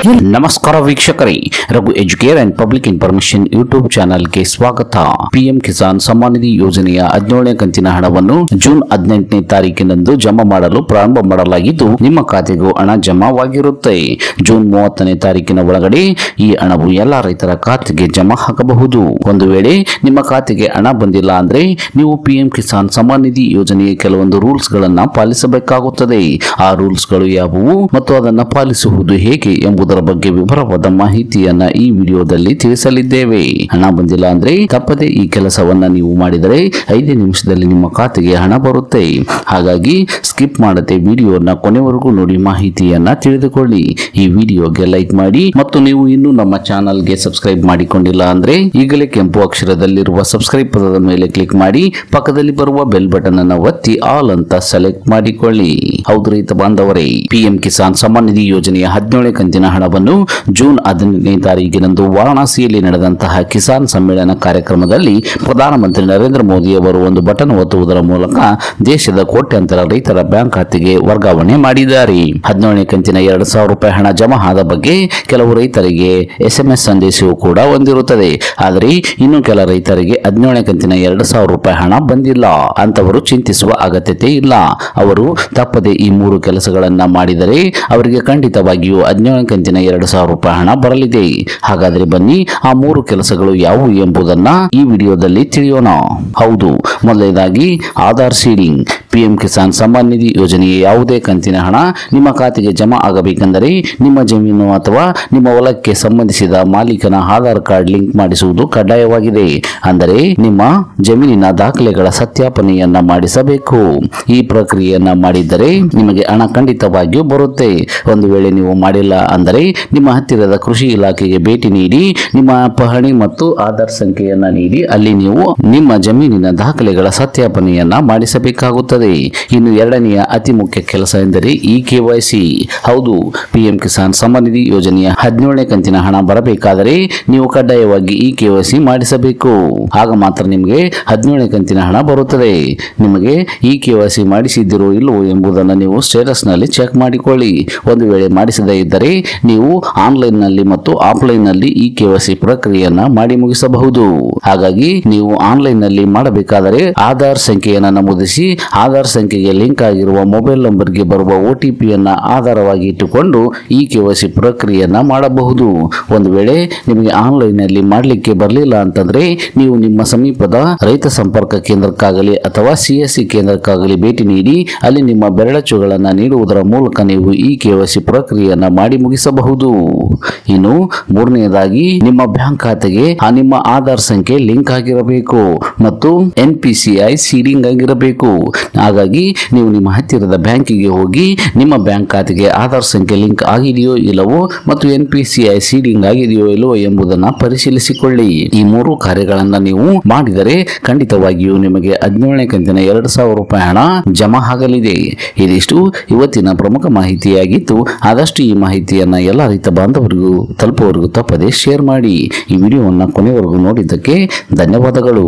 ನಮಸ್ಕಾರ ವೀಕ್ಷಕರೇ, Raghu educare and public information YouTube ಚಾನೆಲ್ಗೆ ಸ್ವಾಗತ. ಪಿಎಂ ಕಿಸಾನ್ ಸಮ್ಮಾನ್ ನಿಧಿ ಯೋಜನೆಯ 17ನೇ ಕಂತಿನ ಹಣವನ್ನು ಜೂನ್ 18ನೇ ತಾರೀಕಿನಂದು ಜಮಾ ಮಾಡಲು ಪ್ರಾರಂಭ ಮಾಡಲಾಗಿದ್ದು, ನಿಮ್ಮ ಖಾತೆಗೂ ಹಣ ಜಮಾವಾಗಿರುತ್ತೆ. ಜೂನ್ 30ನೇ ತಾರೀಕಿನ ಒಳಗಡೆ ಈ ಹಣವು ಎಲ್ಲಾ ರೈತರ ಖಾತೆಗೆ ಜಮಾ ಆಗಬಹುದು. ಒಂದು ವೇಳೆ ನಿಮ್ಮ ಖಾತೆಗೆ ಹಣ ಬಂದಿಲ್ಲ ಅಂದ್ರೆ ನೀವು ಪಿಎಂ ಕಿಸಾನ್ ಸಮ್ಮಾನ್ ನಿಧಿ ಯೋಜನೆಯ ಕೆಲವೊಂದು ರೂಲ್ಸ್ ಗಳನ್ನ ಪಾಲಿಸಬೇಕಾಗುತ್ತದೆ. ಆ ರೂಲ್ಸ್ ಗಳು ಯಾವುವು ಮತ್ತು ಅದನ್ನ ಪಾಲಿಸುವುದು ಹೇಗೆ ಎಂಬುದರ ಬಗ್ಗೆ ವಿವರವಾದ ಮಾಹಿತಿಯನ್ನ ಈ ವಿಡಿಯೋದಲ್ಲಿ ತಿಳಿಸಲಿದ್ದೇವೆ. ಹಣ ಬಂದಿಲ್ಲ ಅಂದ್ರೆ ತಪ್ಪದೆ ಈ ಕೆಲಸವನ್ನ ನೀವು ಮಾಡಿದರೆ 5 ನಿಮಿಷದಲ್ಲಿ ನಿಮ್ಮ ಖಾತೆಗೆ ಹಣ ಬರುತ್ತೆ. ಹಾಗಾಗಿ ಸ್ಕಿಪ್ ಮಾಡದೆ ವಿಡಿಯೋನ ಕೊನೆವರೆಗೂ ನೋಡಿ ಮಾಹಿತಿಯನ್ನ ತಿಳಿದುಕೊಳ್ಳಿ. ಈ ವಿಡಿಯೋಗೆ ಲೈಕ್ ಮಾಡಿ ಮತ್ತು ನೀವು ಇನ್ನೂ ನಮ್ಮ ಚಾನೆಲ್ಗೆ ಸಬ್ಸ್ಕ್ರೈಬ್ ಮಾಡಿಕೊಂಡಿಲ್ಲ ಅಂದ್ರೆ ಈಗಲೇ ಕೆಂಪು ಅಕ್ಷರದಲ್ಲಿರುವ ಸಬ್ಸ್ಕ್ರೈಬ್ ಪದದ ಮೇಲೆ ಕ್ಲಿಕ್ ಮಾಡಿ ಪಕ್ಕದಲ್ಲಿ ಬರುವ ಬೆಲ್ ಬಟನ್ ಅನ್ನು ಒತ್ತಿ ಆಲ್ ಅಂತ ಸೆಲೆಕ್ಟ್ ಮಾಡಿಕೊಳ್ಳಿ. ಹೌದು ರೈತ ಬಾಂಧವರೇ, ಪಿಎಂ ಕಿಸಾನ್ ಸಮ್ಮಾನ್ ನಿಧಿ ಯೋಜನೆಯ 17ನೇ ಕಂತಿನ ಹಣವನ್ನು ಜೂನ್ 18ನೇ ತಾರೀಕಿನಂದು ವಾರಣಾಸಿಯಲ್ಲಿ ನಡೆದಂತಹ ಕಿಸಾನ್ ಸಮ್ಮೇಳನ ಕಾರ್ಯಕ್ರಮದಲ್ಲಿ ಪ್ರಧಾನಮಂತ್ರಿ ನರೇಂದ್ರ ಮೋದಿ ಅವರು ಒಂದು ಬಟನ್ ಒತ್ತುವುದರ ಮೂಲಕ ದೇಶದ ಕೋಟ್ಯಾಂತರ ರೈತರ ಬ್ಯಾಂಕ್ ಖಾತೆಗೆ ವರ್ಗಾವಣೆ ಮಾಡಿದ್ದಾರೆ. 17ನೇ ಕಂತಿನ 2,000 ರೂಪಾಯಿ ಹಣ ಜಮಾ ಆದ ಬಗ್ಗೆ ಕೆಲವು ರೈತರಿಗೆ SMS ಸಂದೇಶವೂ ಕೂಡ ಹೊಂದಿರುತ್ತದೆ. ಆದರೆ ಇನ್ನು ಕೆಲ ರೈತರಿಗೆ 17ನೇ ಕಂತಿನ 2,000 ರೂಪಾಯಿ ಹಣ ಬಂದಿಲ್ಲ. ಅಂತವರು ಚಿಂತಿಸುವ ಅಗತ್ಯತೆ ಇಲ್ಲ. ಅವರು ತಪ್ಪದೆ ಈ 3 ಕೆಲಸಗಳನ್ನ ಮಾಡಿದರೆ ಅವರಿಗೆ ಖಂಡಿತವಾಗಿಯೂ 17ನೇ ಕಂತಿನ 2,000 ರೂಪಾಯಿ ಹಣ ಬರಲಿದೆ. ಹಾಗಾದ್ರೆ ಬನ್ನಿ ಆ 3 ಕೆಲಸಗಳು ಯಾವುವು ಎಂಬುದನ್ನ ಈ ವಿಡಿಯೋದಲ್ಲಿ ತಿಳಿಯೋಣ. ಹೌದು, ಮೊದಲನೇದಾಗಿ ಆಧಾರ್ ಸೀಡಿಂಗ್. ಪಿಎಂ ಕಿಸಾನ್ ಸಮ್ಮಾನ್ ನಿಧಿ ಯೋಜನೆಯ ಯಾವುದೇ ಕಂತಿನ ಹಣ ನಿಮ್ಮ ಖಾತೆಗೆ ಜಮಾ ಆಗಬೇಕೆಂದರೆ ನಿಮ್ಮ ಜಮೀನು ಅಥವಾ ನಿಮ್ಮ ಹೊಲಕ್ಕೆ ಸಂಬಂಧಿಸಿದ ಮಾಲೀಕನ ಆಧಾರ್ ಕಾರ್ಡ್ ಲಿಂಕ್ ಮಾಡಿಸುವುದು ಕಡ್ಡಾಯವಾಗಿದೆ. ಅಂದರೆ ನಿಮ್ಮ ಜಮೀನಿನ ದಾಖಲೆಗಳ ಸತ್ಯಾಪನೆಯನ್ನ ಮಾಡಿಸಬೇಕು. ಈ ಪ್ರಕ್ರಿಯೆಯನ್ನ ಮಾಡಿದ್ದರೆ ನಿಮಗೆ ಹಣ ಖಂಡಿತವಾಗಿಯೂ ಬರುತ್ತೆ. ಒಂದು ವೇಳೆ ನೀವು ಮಾಡಿಲ್ಲ ಅಂದರೆ ನಿಮ್ಮ ಹತ್ತಿರದ ಕೃಷಿ ಇಲಾಖೆಗೆ ಭೇಟಿ ನೀಡಿ ನಿಮ್ಮ ಪಹಣಿ ಮತ್ತು ಆಧಾರ್ ಸಂಖ್ಯೆಯನ್ನ ನೀಡಿ ಅಲ್ಲಿ ನೀವು ನಿಮ್ಮ ಜಮೀನಿನ ದಾಖಲೆಗಳ ಸತ್ಯಾಪನೆಯನ್ನ ಮಾಡಿಸಬೇಕಾಗುತ್ತದೆ. ಇನ್ನು ಎರಡನೆಯ ಅತಿ ಮುಖ್ಯ ಕೆಲಸ ಎಂದರೆ KYC. ಹೌದು, ಪಿಎಂ ಕಿಸಾನ್ ಸಮ್ಮಾನ್ ನಿಧಿ ಯೋಜನೆಯ 17ನೇ ಕಂತಿನ ಹಣ ಬರಬೇಕಾದರೆ ನೀವು ಕಡ್ಡಾಯವಾಗಿ KYC ಮಾಡಿಸಬೇಕು. ಆಗ ಮಾತ್ರ ನಿಮಗೆ 17ನೇ ಕಂತಿನ ಹಣ ಬರುತ್ತದೆ. ನಿಮಗೆ KYC ಮಾಡಿಸಿದಿರೋ ಇಲ್ಲವೋ ಎಂಬುದನ್ನು ನೀವು ಸ್ಟೇಟಸ್ ನಲ್ಲಿ ಚೆಕ್ ಮಾಡಿಕೊಳ್ಳಿ. ಒಂದು ವೇಳೆ ಮಾಡಿಸದೇ ಇದ್ದರೆ ನೀವು ಆನ್ಲೈನ್ ನಲ್ಲಿ ಮತ್ತು ಆಫ್ಲೈನ್ ನಲ್ಲಿ KYC ಪ್ರಕ್ರಿಯೆಯನ್ನ ಮಾಡಿ ಮುಗಿಸಬಹುದು. ಹಾಗಾಗಿ ನೀವು ಆನ್ಲೈನ್ ನಲ್ಲಿ ಮಾಡಬೇಕಾದರೆ ಆಧಾರ್ ಸಂಖ್ಯೆಯನ್ನು ನಮೂದಿಸಿ ಆಧಾರ್ ಸಂಖ್ಯೆಗೆ ಲಿಂಕ್ ಆಗಿರುವ ಮೊಬೈಲ್ ನಂಬರ್ಗೆ ಬರುವ OTP ಯನ್ನ ಆಧಾರವಾಗಿ ಇಟ್ಟುಕೊಂಡು KYC ಪ್ರಕ್ರಿಯೆಯನ್ನ ಮಾಡಬಹುದು. ಒಂದು ವೇಳೆ ನಿಮಗೆ ಆನ್ಲೈನ್ ನಲ್ಲಿ ಮಾಡಲಿಕ್ಕೆ ಬರಲಿಲ್ಲ ಅಂತಂದ್ರೆ ನೀವು ನಿಮ್ಮ ಸಮೀಪದ ರೈತ ಸಂಪರ್ಕ ಕೇಂದ್ರಕ್ಕಾಗಲಿ ಅಥವಾ CSC ಕೇಂದ್ರಕ್ಕಾಗಲಿ ಭೇಟಿ ನೀಡಿ ಅಲ್ಲಿ ನಿಮ್ಮ ಬೆರಳಚ್ಚುಗಳನ್ನ ನೀಡುವುದರ ಮೂಲಕ ನೀವು KYC ಪ್ರಕ್ರಿಯೆಯನ್ನ ಮಾಡಿ ಮುಗಿಸಬಹುದು. ಇನ್ನು ಮೂರನೆಯದಾಗಿ ನಿಮ್ಮ ಬ್ಯಾಂಕ್ ಖಾತೆಗೆ ನಿಮ್ಮ ಆಧಾರ್ ಸಂಖ್ಯೆ ಲಿಂಕ್ ಆಗಿರಬೇಕು ಮತ್ತು NPCI ಸೀಡಿಂಗ್ ಆಗಿರಬೇಕು. ಹಾಗಾಗಿ ನೀವು ನಿಮ್ಮ ಹತ್ತಿರದ ಬ್ಯಾಂಕಿಗೆ ಹೋಗಿ ನಿಮ್ಮ ಬ್ಯಾಂಕ್ ಖಾತೆಗೆ ಆಧಾರ್ ಸಂಖ್ಯೆ ಲಿಂಕ್ ಆಗಿದೆಯೋ ಇಲ್ಲವೋ ಮತ್ತು NPCI ಸೀಡಿಂಗ್ ಆಗಿದೆಯೋ ಇಲ್ಲವೋ ಎಂಬುದನ್ನು ಪರಿಶೀಲಿಸಿಕೊಳ್ಳಿ. ಈ 3 ಕಾರ್ಯಗಳನ್ನ ನೀವು ಮಾಡಿದರೆ ಖಂಡಿತವಾಗಿಯೂ ನಿಮಗೆ 17ನೇ ಕಂತಿನ 2,000 ರೂಪಾಯಿ ಹಣ ಜಮಾ ಆಗಲಿದೆ. ಇದಿಷ್ಟು ಇವತ್ತಿನ ಪ್ರಮುಖ ಮಾಹಿತಿಯಾಗಿತ್ತು. ಆದಷ್ಟು ಈ ಮಾಹಿತಿಯನ್ನ ಎಲ್ಲ ರೈತ ಬಾಂಧವರಿಗೂ ತಲುಪುವವರೆಗೂ ತಪ್ಪದೆ ಶೇರ್ ಮಾಡಿ. ಈ ವಿಡಿಯೋವನ್ನು ಕೊನೆವರೆಗೂ ನೋಡಿದ್ದಕ್ಕೆ ಧನ್ಯವಾದಗಳು.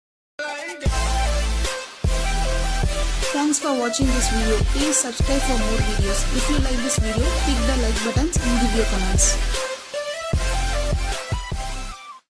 Thanks for watching this video. Please subscribe for more videos. If you like this video, click the like buttons and give your comments.